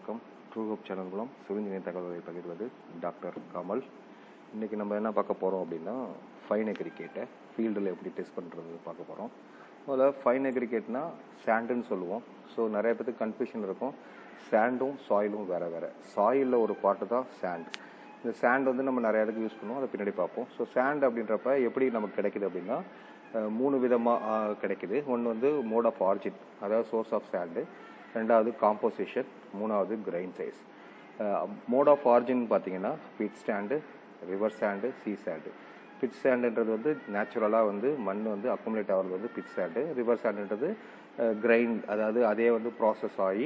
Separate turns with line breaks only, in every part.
வணக்கம். True hope channel மூலம் civil engineering தகவல்களை பகிர்வது டாக்டர் கமல். இன்றைக்கி நம்ம என்ன பார்க்க போகிறோம் அப்படின்னா, ஃபைன் அக்ரிகேட்டை ஃபீல்டில் எப்படி டெஸ்ட் பண்ணுறது பார்க்க போகிறோம். முதல்ல ஃபைன் அக்ரிகேட்னா சாண்டுன்னு சொல்லுவோம். ஸோ நிறைய பேருக்கு கன்ஃபியூஷன் இருக்கும். சாண்டும் சாயிலும் வேறு வேறு. சாயிலில் ஒரு பார்ட்டு தான் சாண்ட். இந்த சாண்ட் வந்து நம்ம நிறைய இடத்துக்கு யூஸ் பண்ணுவோம், அதை பின்னாடி பார்ப்போம். ஸோ சாண்ட் அப்படின்றப்ப எப்படி நமக்கு கிடைக்குது அப்படின்னா, 3 விதமாக கிடைக்குது. ஒன்று வந்து மோட் ஆஃப் ஆரிஜின், அதாவது சோர்ஸ் ஆஃப் சாண்டு. ரெண்டாவது காம்போசிஷன், மூணாவது grain size. Mode of origin பார்த்தீங்கன்னா pit sand, river sand, sea sand. Pit ஸ்டாண்டுன்றது வந்து நேச்சுரலாக வந்து மண் வந்து அக்குமுலேட் ஆகிறது வந்து பிட் ஸ்டாண்டு. ரிவர் சாண்டுன்றது கிரைன், அதாவது அதே வந்து ப்ராசஸ் ஆகி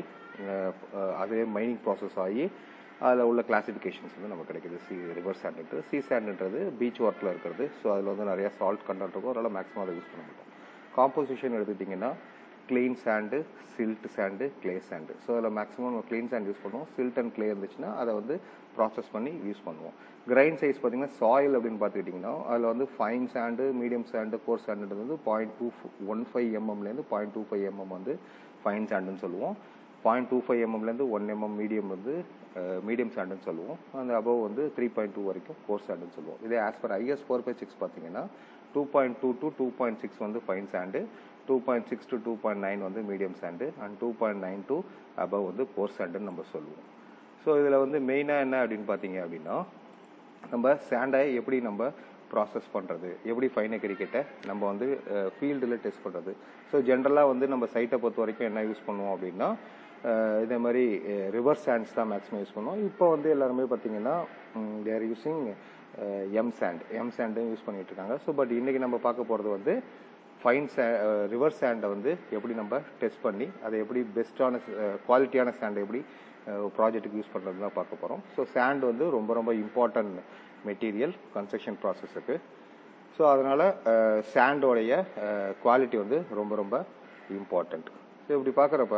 அதே மைனிங் ப்ராசஸ் ஆகி அதில் உள்ள கிளாசிஃபிகேஷன்ஸ் வந்து நமக்கு கிடைக்குது. ரிவர் சாண்டுன்றது. சீ சாண்டுன்றது பீச் ஒர்க்கில் இருக்கிறது. ஸோ அதில் வந்து நிறையா சால்ட் கண்டென்ட் இருக்கும், அதனால் மேக்ஸிமம் அதை யூஸ் பண்ண மாட்டோம். காம்போசிஷன் எடுத்துக்கிட்டிங்கன்னா clean sand, silt sand, clay sand. So அதில் மேக்ஸிமம் நம்ம கிளீன் சாண்ட் யூஸ் பண்ணுவோம். சில்ட் அண்ட் கிளே இருந்துச்சுன்னா அதை வந்து ப்ராசஸ் பண்ணி யூஸ் பண்ணுவோம். கிரைன் சைஸ் பார்த்தீங்கன்னா சாயில் அப்படின்னு பார்த்துக்கிட்டிங்கன்னா அதில் வந்து fine sand, medium sand, coarse சாண்டுன்றது வந்து 0.215 mm 0.25 mm வந்து ஃபைன் சாண்டுன்னு சொல்லுவோம். 0.25 mm 1 mm மீடியம் வந்து மீடியம் சாண்டுன்னு சொல்லுவோம். அந்த அபவ் வந்து 3.2 வரைக்கும் கோர்ஸ் சாண்டுன்னு சொல்லுவோம். இதே ஆஸ் பர் IS 4/6 பார்த்தீங்கன்னா 2.2 to 2.6 வந்து ஃபைன் சாண்டு, 2.6 to 2.9 வந்து medium sand, and 2.9 to above வந்து கோர்ஸ் சாண்டுன்னு நம்ம சொல்லுவோம். ஸோ இதில் வந்து மெயினாக என்ன அப்படின்னு பார்த்தீங்க அப்படின்னா, நம்ம சாண்டை எப்படி நம்ம ப்ராசஸ் பண்ணுறது, எப்படி ஃபைன் அக்ரிகேட்டை நம்ம வந்து ஃபீல்டில் டெஸ்ட் பண்ணுறது. ஸோ ஜென்ரலாக வந்து நம்ம சைட்டை பொறுத்த வரைக்கும் என்ன யூஸ் பண்ணுவோம் அப்படின்னா, இதே மாதிரி ரிவர் சாண்ட்ஸ் தான் மேக்ஸிமம் யூஸ் பண்ணுவோம். இப்போ வந்து எல்லாருமே பார்த்தீங்கன்னா தேர் யூஸிங் எம் சாண்டும் யூஸ் பண்ணிட்டு இருக்காங்க. ஸோ பட் இன்றைக்கி நம்ம பார்க்க போகிறது வந்து ஃபைன் ரிவர் சாண்டை வந்து எப்படி நம்ம டெஸ்ட் பண்ணி அதை எப்படி பெஸ்ட்டான குவாலிட்டியான சாண்டை எப்படி ப்ராஜெக்ட்டுக்கு யூஸ் பண்ணுறது தான் பார்க்க போகிறோம். ஸோ சாண்ட் வந்து ரொம்ப ரொம்ப இம்பார்ட்டன்ட் மெட்டீரியல் கன்ஸ்ட்ரக்ஷன் ப்ராசஸுக்கு. ஸோ அதனால் சாண்டோடைய குவாலிட்டி வந்து ரொம்ப ரொம்ப இம்பார்ட்டண்ட். ஸோ இப்படி பார்க்குறப்ப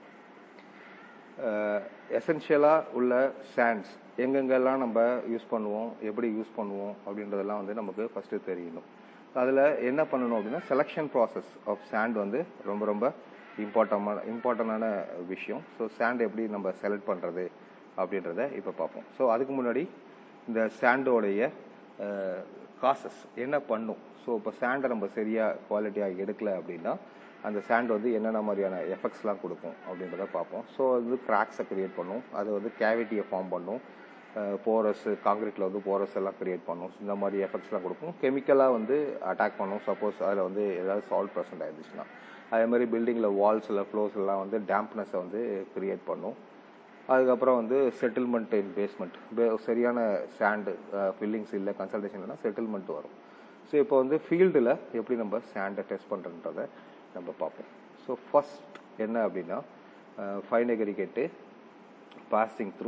எசென்ஷியலாக உள்ள சாண்ட்ஸ் எங்கெங்கெல்லாம் நம்ம யூஸ் பண்ணுவோம், எப்படி யூஸ் பண்ணுவோம் அப்படின்றதெல்லாம் வந்து நமக்கு ஃபஸ்ட்டு தெரியணும். அதில் என்ன பண்ணணும் அப்படின்னா, செலெக்ஷன் ப்ராசஸ் ஆஃப் சாண்ட் வந்து ரொம்ப ரொம்ப இம்பார்ட்டண்டான விஷயம். ஸோ சாண்ட் எப்படி நம்ம செலக்ட் பண்ணுறது அப்படின்றத இப்போ பார்ப்போம். ஸோ அதுக்கு முன்னாடி இந்த சாண்டோடைய காசஸ் என்ன பண்ணும். ஸோ இப்போ சாண்டை நம்ம சரியாக குவாலிட்டியாக எடுக்கலை அப்படின்னா அந்த சாண்ட் வந்து என்னென்ன மாதிரியான எஃபெக்ட்ஸ்லாம் கொடுக்கும் அப்படின்றத பார்ப்போம். ஸோ அது கிராக்ஸை க்ரியேட் பண்ணும், அது வந்து கேவிட்டியை ஃபார்ம் பண்ணும், போரஸ் காங்கிரீட்டில் வந்து போரஸ் எல்லாம் க்ரியேட் பண்ணும். இந்த மாதிரி எஃபெக்ட்ஸ்லாம் கொடுக்கும். கெமிக்கலாக வந்து அட்டாக் பண்ணும், சப்போஸ் அதில் வந்து ஏதாவது சால்ட் ப்ரெசென்ட் ஆகிடுச்சுன்னா. அதே மாதிரி பில்டிங்கில் வால்ஸில் ஃப்ளோர்ஸ் எல்லாம் வந்து டேம்ப்னஸை வந்து க்ரியேட் பண்ணும். அதுக்கப்புறம் வந்து செட்டில்மெண்ட் இன் பேஸ்மெண்ட், சரியான சாண்டு ஃபில்லிங்ஸ் இல்லை, கன்சல்டேஷன் இல்லைன்னா செட்டில்மெண்ட் வரும். ஸோ இப்போ வந்து ஃபீல்டில் எப்படி நம்ம சாண்டை டெஸ்ட் பண்ணுறன்றதை நம்ம பார்ப்போம். ஸோ ஃபஸ்ட் என்ன அப்படின்னா, fine aggregate passing through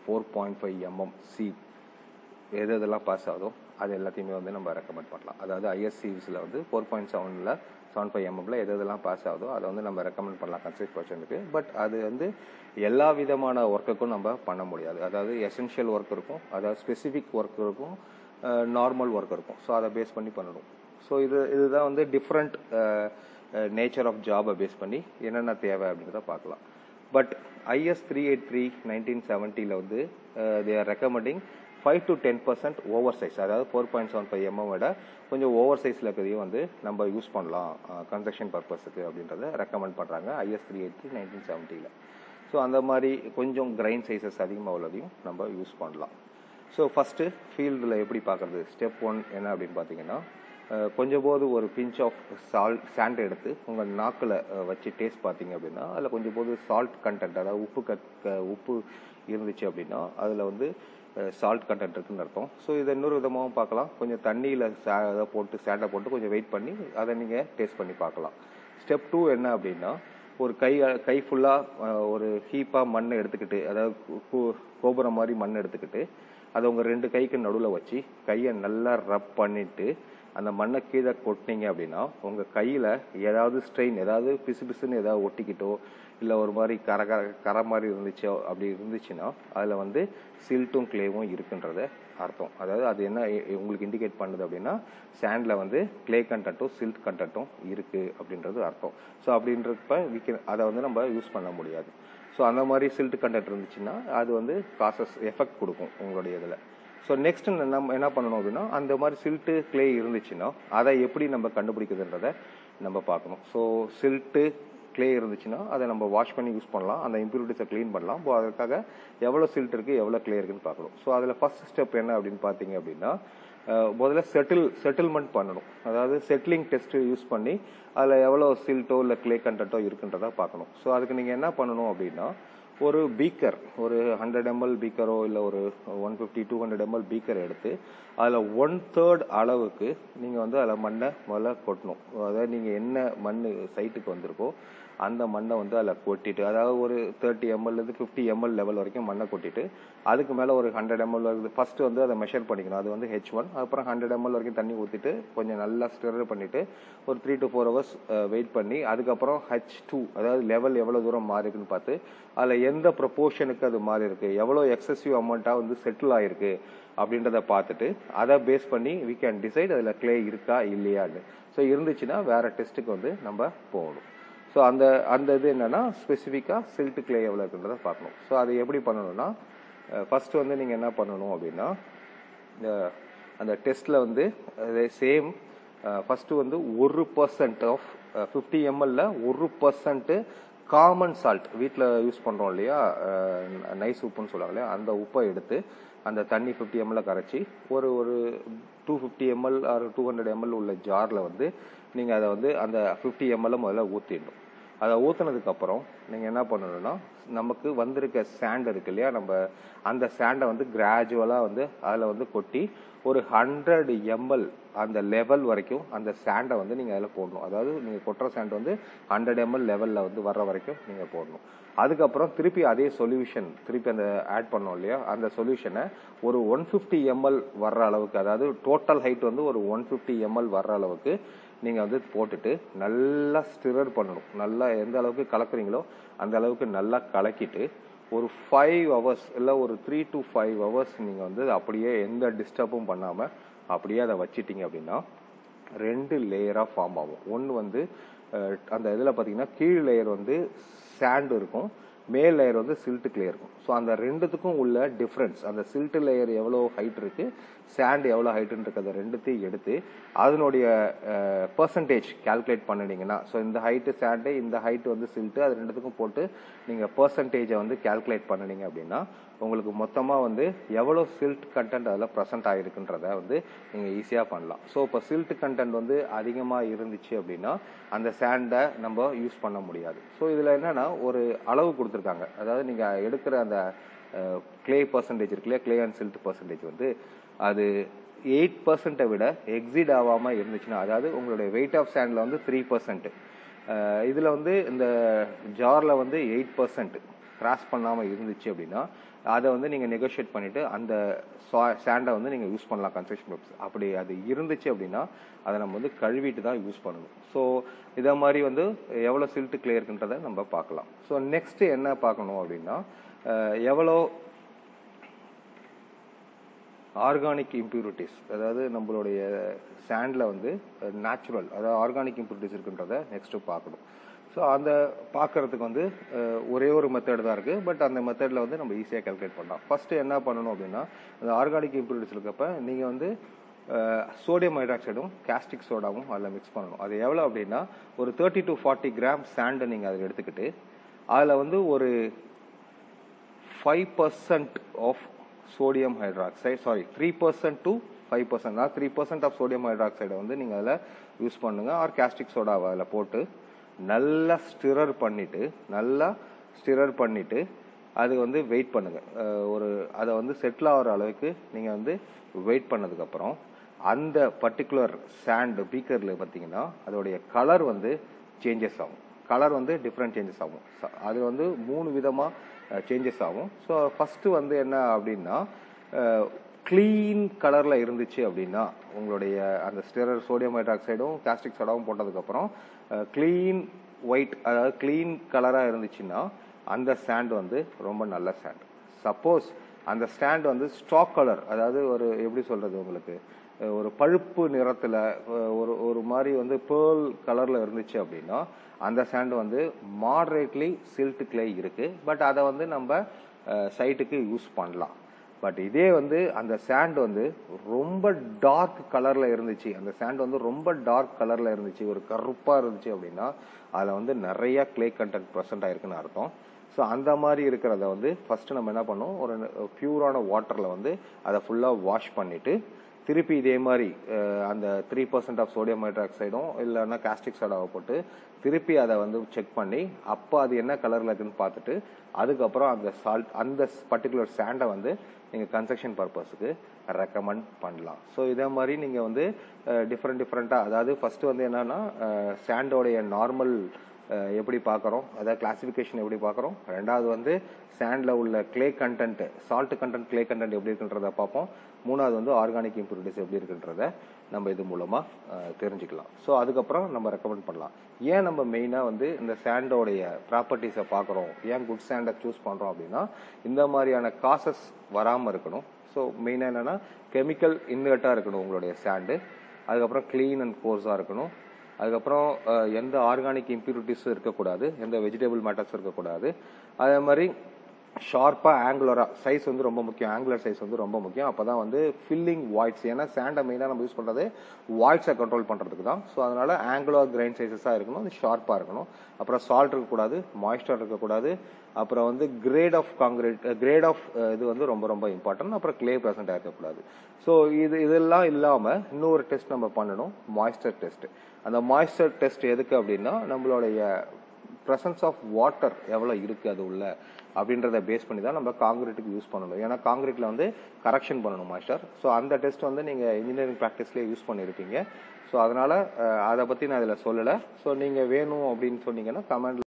4.5 mm sieve எதெல்லாம் பாஸ் ஆகுதோ அது எல்லாத்தையுமே வந்து நம்ம ரெக்கமெண்ட் பண்ணலாம். அதாவது IS சீவ்ஸில் வந்து 4.7 75 mm எதெல்லாம் பாஸ் ஆகுதோ அதை வந்து நம்ம ரெக்கமெண்ட் பண்ணலாம் கன்ஸ்ட்ரக்ஷனுக்கு. பட் அது வந்து எல்லா விதமான ஒர்க்குக்கும் நம்ம பண்ண முடியாது. அதாவது எசென்ஷியல் ஒர்க் இருக்கும், அதாவது ஸ்பெசிஃபிக் ஒர்க் இருக்கும், நார்மல் ஒர்க் இருக்கும். ஸோ அதை பேஸ் பண்ணி பண்ணணும். ஸோ இதுதான் வந்து டிஃப்ரெண்ட் நேச்சர் ஆஃப் ஜாபை பேஸ் பண்ணி என்னென்ன தேவை அப்படின்றத பார்க்கலாம். பட் IS 383 1970 வந்து they are recommending 5 to 10% over size, அதாவது 4.75 mm விட கொஞ்சம் ஓவர் சைஸில் இருக்கிறதையும் வந்து நம்ம யூஸ் பண்ணலாம் கன்ஸ்ட்ரக்ஷன் பர்பஸுக்கு அப்படின்றத ரெக்கமெண்ட் பண்ணுறாங்க IS 383 1970. ஸோ அந்த மாதிரி கொஞ்சம் கிரைன் சைஸஸ் அதிகமாக உள்ளதையும் நம்ம யூஸ் பண்ணலாம். ஸோ ஃபஸ்ட்டு ஃபீல்டில் எப்படி பார்க்குறது, ஸ்டெப் 1 என்ன அப்படின்னு பார்த்தீங்கன்னா, கொஞ்சம் போது ஒரு பிஞ்ச் ஆஃப் சாண்ட் எடுத்து உங்கள் நாக்கில் வச்சு டேஸ்ட் பார்த்தீங்க அப்படின்னா அதில் கொஞ்சம் போது சால்ட் கண்டென்ட், அதாவது உப்பு இருந்துச்சு அப்படின்னா அதில் வந்து சால்ட் கண்டென்ட் இருக்குன்னு அர்த்தம். ஸோ இதை இன்னொரு விதமாகவும் பார்க்கலாம். கொஞ்சம் தண்ணியில் அதை போட்டு சாண்டை போட்டு கொஞ்சம் வெயிட் பண்ணி அதை நீங்கள் டேஸ்ட் பண்ணி பார்க்கலாம். ஸ்டெப் 2 என்ன அப்படின்னா, ஒரு கை ஃபுல்லாக ஒரு ஹீப்பாக மண் எடுத்துக்கிட்டு, அதாவது கோபுரம் மாதிரி மண் எடுத்துக்கிட்டு அதை உங்கள் 2 கைக்கு நடுவில் வச்சு கையை நல்லா ரப் பண்ணிவிட்டு அந்த மண்ணை கீழே கொட்டினீங்க அப்படின்னா உங்கள் கையில் ஏதாவது ஸ்ட்ரெயின், ஏதாவது பிசுன்னு ஏதாவது ஒட்டிக்கிட்டோ இல்லை ஒரு மாதிரி கரை மாதிரி அப்படி இருந்துச்சுன்னா அதில் வந்து சில்ட்டும் கிளேவும் இருக்குன்றத அர்த்தம். அதாவது அது என்ன உங்களுக்கு இண்டிகேட் பண்ணுது அப்படின்னா, சாண்டில் வந்து கிளே கண்டென்ட்டும் சில்ட் கண்டென்ட்டும் இருக்குது அப்படின்றது அர்த்தம். ஸோ அப்படின்றப்ப அதை வந்து நம்ம யூஸ் பண்ண முடியாது. ஸோ அந்த மாதிரி சில்ட் கண்டென்ட் இருந்துச்சுன்னா அது வந்து காசஸ் எஃபெக்ட் கொடுக்கும் உங்களுடைய இதில். ஸோ நெக்ஸ்ட் நம்ம என்ன பண்ணணும் அப்படின்னா, அந்த மாதிரி சில்ட்டு கிளே இருந்துச்சுன்னா அதை எப்படி நம்ம கண்டுபிடிக்கிறதுன்றதை நம்ம பார்க்கணும். ஸோ சில்ட்டு கிளே இருந்துச்சுன்னா அதை நம்ம வாஷ் பண்ணி யூஸ் பண்ணலாம், அந்த இம்ப்யூரிட்டிஸை க்ளீன் பண்ணலாம். அதுக்காக எவ்வளோ சில்ட் இருக்குது எவ்வளோ கிளே இருக்குன்னு பார்க்கணும். ஸோ அதில் ஃபர்ஸ்ட் ஸ்டெப் என்ன அப்படின்னு பார்த்தீங்க அப்படின்னா, முதல்ல செட்டில்மெண்ட் பண்ணணும். அதாவது செட்டிலிங் டெஸ்ட் யூஸ் பண்ணி அதில் எவ்வளோ சில்ட்டோ இல்லை கிளே கண்டென்ட்டோ இருக்குன்றதா பார்க்கணும். ஸோ அதுக்கு நீங்கள் என்ன பண்ணணும் அப்படின்னா, ஒரு பீக்கர், ஒரு 100 ml பீக்கரோ இல்லை ஒரு 150-200 ml பீக்கர் எடுத்து அதில் 1/3 அளவுக்கு நீங்கள் வந்து அதில் மண்ணை முதல்ல கொட்டணும். அதாவது நீங்கள் என்ன மண் சைட்டுக்கு வந்திருக்கோ அந்த மண்ணை வந்து அதில் கொட்டிட்டு, அதாவது ஒரு 30 ml 50 ml லெவல் வரைக்கும் மண்ணை கொட்டிட்டு அதுக்கு மேலே ஒரு 100 ml ஃபர்ஸ்ட் வந்து அதை மெஷர் பண்ணிக்கணும். அது வந்து H1. அப்புறம் 100 ml வரைக்கும் தண்ணி ஊற்றிட்டு கொஞ்சம் நல்லா ஸ்டிர் பண்ணிட்டு ஒரு 3 to 4 hours வெயிட் பண்ணி அதுக்கப்புறம் H2, அதாவது லெவல் எவ்வளோ தூரம் மாறி இருக்குன்னு பார்த்து அதில் எந்த ப்ரொபோர்ஷனுக்கு அது மாறி இருக்கு, எவ்வளோ எக்ஸசிவ் அமௌண்ட்டாக வந்து செட்டில் ஆயிருக்கு அப்படின்றத பார்த்துட்டு அதை பேஸ் பண்ணி வி கேன் டிசைட் அதில் கிளே இருக்கா இல்லையான்னு. ஸோ இருந்துச்சுன்னா வேற டெஸ்ட்டுக்கு வந்து நம்ம போகணும். ஸோ அந்த இது என்னன்னா ஸ்பெசிஃபிக்காக சில்ட் கிளே எவ்வளோ இருக்குன்றதை பார்க்கணும். ஸோ அது எப்படி பண்ணணும்னா, ஃபர்ஸ்ட் வந்து நீங்கள் என்ன பண்ணணும் அப்படின்னா, அந்த டெஸ்ட்டில் வந்து சேம் ஃபர்ஸ்ட் வந்து 1% ஆஃப் 50 ml 1% காமன் சால்ட், வீட்டில் யூஸ் பண்ணுறோம் இல்லையா, நைஸ் உப்புன்னு சொல்லுவாங்க இல்லையா, அந்த உப்பை எடுத்து அந்த தண்ணி 50 ml கரைச்சி ஒரு 250 ml ஆர் 200 ml உள்ள ஜாரில் வந்து நீங்கள் அதை வந்து அந்த 50 ml முதல்ல ஊற்றிடணும். அதை ஊற்றினதுக்கப்புறம் நீங்கள் என்ன பண்ணணும்னா, நமக்கு வந்திருக்க சேண்ட் இருக்கு இல்லையா, நம்ம அந்த சேண்டை வந்து கிராஜுவலாக வந்து அதில் வந்து கொட்டி ஒரு 100 ml அந்த லெவல் வரைக்கும் அந்த சேண்டை வந்து நீங்கள் அதில் போடணும். அதாவது நீங்கள் கொட்டுற சேண்ட் வந்து 100 ml லெவலில் வந்து வர்ற வரைக்கும் நீங்கள் போடணும். அதுக்கப்புறம் திருப்பி அதே சொல்யூஷன் திருப்பி அந்த ஆட் பண்ணோம் இல்லையா, அந்த சொல்யூஷனை ஒரு 150 ml வர்ற அளவுக்கு, அதாவது டோட்டல் ஹைட் வந்து ஒரு 150 ml வர்ற அளவுக்கு நீங்கள் வந்து போட்டுட்டு நல்லா ஸ்டிரர் பண்ணணும். நல்லா எந்த அளவுக்கு கலக்குறீங்களோ அந்த அளவுக்கு நல்லா கலக்கிட்டு ஒரு 5 hours இல்லை ஒரு 3 to 5 hours நீங்கள் வந்து அப்படியே எந்த டிஸ்டர்பும் பண்ணாமல் அப்படியே அதை வச்சிட்டிங்க அப்படின்னா 2 லேயராக ஃபார்ம் ஆகும். ஒன்று வந்து அந்த இதில் பார்த்தீங்கன்னா கீழ் லேயர் வந்து சாண்ட் இருக்கும், மேல் லேயர் வந்து சில்ட் கிளே இருக்கும். ஸோ அந்த ரெண்டுத்துக்கும் உள்ள டிஃப்ரென்ஸ், அந்த சில்ட் லேயர் எவ்வளோ ஹைட் இருக்கு, சாண்ட் எவ்வளோ ஹைட்டுன்னு இருக்கு, அதை ரெண்டுத்தையும் எடுத்து அதனுடைய பர்சன்டேஜ் கால்குலேட் பண்ணினீங்கன்னா, ஸோ இந்த ஹைட்டு சாண்டு இந்த ஹைட்டு வந்து சில்ட்டு, அது ரெண்டுத்துக்கும் போட்டு நீங்கள் பர்சன்டேஜை வந்து கால்குலேட் பண்ணினீங்க அப்படின்னா உங்களுக்கு மொத்தமாக வந்து எவ்வளோ சில்ட் கண்டென்ட் அதில் ப்ரெசென்ட் ஆகிருக்குன்றத வந்து நீங்கள் ஈஸியாக பண்ணலாம். ஸோ இப்போ சில்ட் கண்டென்ட் வந்து அதிகமாக இருந்துச்சு அப்படின்னா அந்த சாண்டை நம்ம யூஸ் பண்ண முடியாது. ஸோ இதில் என்னன்னா ஒரு அளவு கொடுத்துருக்காங்க, அதாவது நீங்கள் எடுக்கிற அந்த கிளே பர்சன்டேஜ் இருக்கு இல்லையா, கிளே அண்ட் சில்ட் பர்சன்டேஜ் வந்து அது 8% விட எக்ஸீட் ஆகாமல் இருந்துச்சுன்னா, அதாவது உங்களுடைய வெயிட் ஆஃப் சாண்டில் வந்து 3%, இதில் வந்து இந்த ஜாரில் வந்து 8% கிராஸ் பண்ணாமல் இருந்துச்சு அப்படின்னா அதை வந்து நீங்கள் நெகோஷியேட் பண்ணிவிட்டு அந்த சாண்டை வந்து நீங்கள் யூஸ் பண்ணலாம் கன்ஸ்ட்ரக்ஷன் பர்பஸ். அப்படி அது இருந்துச்சு அப்படின்னா அதை நம்ம வந்து கழுவிட்டு தான் யூஸ் பண்ணணும். ஸோ இதை மாதிரி வந்து எவ்வளோ சில்ட் கிளே இருக்குன்றதை நம்ம பார்க்கலாம். ஸோ நெக்ஸ்ட் என்ன பார்க்கணும் அப்படின்னா, எவ்வளோ ஆர்கானிக் இம்ப்யூரிட்டிஸ், அதாவது நம்மளுடைய சாண்டில் வந்து நேச்சுரல், அதாவது ஆர்கானிக் இம்ப்யூரிட்டிஸ் இருக்குன்றதை நெக்ஸ்ட்டு பார்க்கணும். ஸோ அந்த பார்க்கறதுக்கு வந்து ஒரே ஒரு மெத்தட் தான் இருக்குது, பட் அந்த மெத்தடில் வந்து நம்ம ஈஸியாக கால்குலேட் பண்ணலாம். ஃபஸ்ட்டு என்ன பண்ணணும் அப்படின்னா, அந்த ஆர்கானிக் இம்ப்யூரிட்டிஸ் இருக்கப்ப நீங்கள் வந்து சோடியம் ஹைட்ராக்சைடும் காஸ்டிக் சோடாவும் அதில் மிக்ஸ் பண்ணணும். அது எவ்வளோ அப்படின்னா ஒரு 30 to 40 கிராம் சாண்டை நீங்கள் அதில் எடுத்துக்கிட்டு அதில் வந்து ஒரு 5% of sodium hydroxide, 3% to 5%, 3% of sodium ஹைட்ராக்சைடை வந்து நீங்கள் அதில் யூஸ் பண்ணுங்கள். ஆர் காஸ்டிக் சோடாவை அதில் போட்டு நல்லா ஸ்டிரர் பண்ணிட்டு அது வந்து வெயிட் பண்ணுங்கள். அதை வந்து செட்டில் ஆகிற அளவுக்கு நீங்கள் வந்து வெயிட் பண்ணதுக்கப்புறம் அந்த பர்டிகுலர் சாண்ட் பீக்கரில் பார்த்தீங்கன்னா அதோடைய கலர் வந்து சேஞ்சஸ் ஆகும். கலர் வந்து டிஃப்ரெண்ட் சேஞ்சஸ் ஆகும். அது வந்து 3 விதமாக சேஞ்சஸ் ஆகும். ஸோ ஃபஸ்ட்டு வந்து என்ன அப்படின்னா, க்ளீன் கலரில் இருந்துச்சு அப்படின்னா உங்களுடைய அந்த ஸ்டிரர் சோடியம் ஹைட்ராக்சைடும் காஸ்டிக் சோடாவும் போட்டதுக்கப்புறம் க்ளீன் ஒயிட், அதாவது க்ளீன் கலராக இருந்துச்சுன்னா அந்த சாண்ட் வந்து ரொம்ப நல்ல சாண்ட். சப்போஸ் அந்த ஸ்டாண்ட் வந்து ஸ்டாக் கலர், அதாவது ஒரு எப்படி சொல்கிறது உங்களுக்கு, ஒரு பழுப்பு நிறத்தில் ஒரு ஒரு மாதிரி வந்து பேர்ல் கலரில் இருந்துச்சு அப்படின்னா அந்த சாண்ட் வந்து மாடரேட்லி சில்ட் கிளே இருக்குது. பட் அதை வந்து நம்ம சைட்டுக்கு யூஸ் பண்ணலாம். பட் இதே வந்து அந்த சாண்ட் வந்து ரொம்ப டார்க் கலரில் இருந்துச்சு, அந்த சாண்ட் வந்து ரொம்ப டார்க் கலரில் இருந்துச்சு, ஒரு கருப்பாக இருந்துச்சு அப்படின்னா அதில் வந்து நிறைய கிளே கண்டென்ட் ப்ரெசென்ட் ஆயிருக்குன்னு அர்த்தம். ஸோ அந்த மாதிரி இருக்கிறத வந்து ஃபஸ்ட்டு நம்ம என்ன பண்ணோம், ஒரு பியூரான வாட்டரில் வந்து அதை ஃபுல்லாக வாஷ் பண்ணிவிட்டு திருப்பி இதே மாதிரி அந்த 3% ஆஃப் சோடியம் ஹைட்ராக்சைடும் இல்லைன்னா காஸ்டிக் சோடாவை போட்டு திருப்பி அதை வந்து செக் பண்ணி அப்போ அது என்ன கலரில் இருக்குன்னு பார்த்துட்டு அதுக்கப்புறம் அந்த அந்த பர்டிகுலர் சாண்டை வந்து நீங்கள் கன்ஸ்ட்ரக்ஷன் பர்பஸுக்கு ரெக்கமெண்ட் பண்ணலாம். ஸோ இதே மாதிரி நீங்கள் வந்து டிஃப்ரெண்ட்டாக, அதாவது ஃபஸ்ட்டு வந்து என்னன்னா சாண்டோடைய நார்மல் எப்படி பார்க்குறோம், அதாவது கிளாசிஃபிகேஷன் எப்படி பார்க்குறோம், ரெண்டாவது வந்து சாண்டில் உள்ள clay content, salt content, clay content எப்படி இருக்குன்றத பார்ப்போம், மூணாவது வந்து ஆர்கானிக் இம்ப்யூரிட்டிஸ் எப்படி இருக்குன்றத நம்ம இது மூலமாக தெரிஞ்சுக்கலாம். ஸோ அதுக்கப்புறம் நம்ம ரெக்கமெண்ட் பண்ணலாம். ஏன் நம்ம மெயினாக வந்து இந்த சாண்டோடைய ப்ராப்பர்ட்டிஸை பார்க்குறோம், ஏன் குட் சாண்டை சூஸ் பண்ணுறோம் அப்படின்னா இந்த மாதிரியான காசஸ் வராமல் இருக்கணும். ஸோ மெயினாக என்னென்னா கெமிக்கல் இன்வெர்ட்டாக இருக்கணும் உங்களுடைய சாண்டு, அதுக்கப்புறம் க்ளீன் அண்ட் கோர்ஸாக இருக்கணும், அதுக்கப்புறம் எந்த ஆர்கானிக் இம்ப்யூரிட்டிஸும் இருக்கக்கூடாது, எந்த வெஜிடபிள் மேட்டர்ஸும் இருக்கக்கூடாது, அதே மாதிரி ஷார்ப்பாக ஆங்குலராக சைஸ் வந்து ரொம்ப முக்கியம், ஆங்குலர் சைஸ் வந்து ரொம்ப முக்கியம். அப்போ தான் வந்து ஃபில்லிங் வாய்ட்ஸ், ஏன்னா சாண்டை மெயினாக நம்ம யூஸ் பண்ணுறது வாய்ட்ஸை கண்ட்ரோல் பண்ணுறதுக்கு தான். ஸோ அதனால் ஆங்குலர் கிரைன் சைஸஸாக இருக்கணும், அது ஷார்ப்பாக இருக்கணும். அப்புறம் சால்ட் இருக்கக்கூடாது, மாய்ஸ்டர் இருக்கக்கூடாது, அப்புறம் வந்து grade of concrete, grade of இது வந்து ரொம்ப ரொம்ப இம்பார்ட்டன்ட். அப்புறம் கிளே ப்ரெசென்ட்டாக இருக்கக்கூடாது. ஸோ இதெல்லாம் இல்லாமல் இன்னொரு டெஸ்ட் நம்ம பண்ணணும், மாய்ஸ்டர் டெஸ்ட். அந்த மாய்ஸ்டர் டெஸ்ட் எதுக்கு அப்படின்னா நம்மளுடைய ப்ரெசன்ஸ் ஆஃப் வாட்டர் எவ்வளோ இருக்குது அது உள்ள அப்படின்றத பேஸ் பண்ணி தான் நம்ம காங்கிரீட்டுக்கு யூஸ் பண்ணணும். ஏன்னா காங்கிரீட்டில் வந்து கரெக்ஷன் பண்ணணும் மாய்ஸ்டர். ஸோ அந்த டெஸ்ட் வந்து நீங்கள் இன்ஜினியரிங் ப்ராக்டிஸ்லேயே யூஸ் பண்ணியிருப்பீங்க. ஸோ அதனால் அதை பற்றி நான் இதில் சொல்லலை. ஸோ நீங்கள் வேணும் அப்படின்னு சொன்னீங்கன்னா கமெண்ட்